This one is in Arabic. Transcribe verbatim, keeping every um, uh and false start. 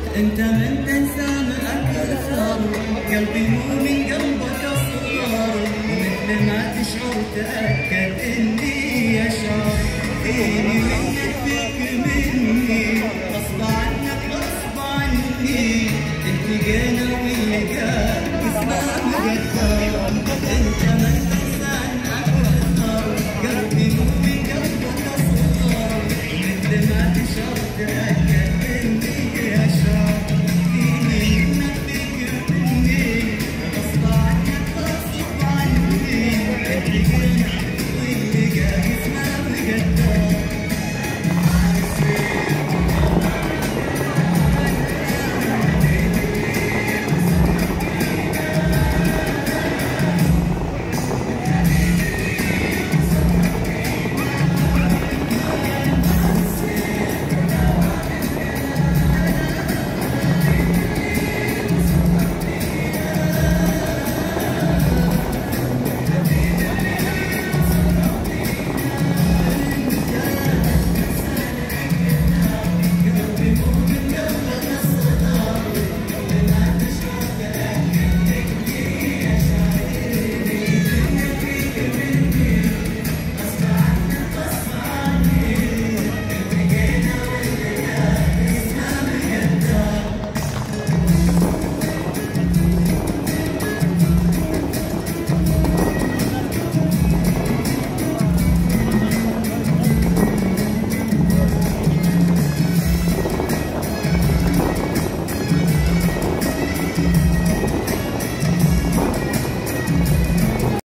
انت من تنسى اكثر، قلبي مو من قلبك اصغر، ومثل ما تشعر تاكد اني اشعر، فيني منك فيك مني، غصب عنك غصب عني، التقينا واللقاء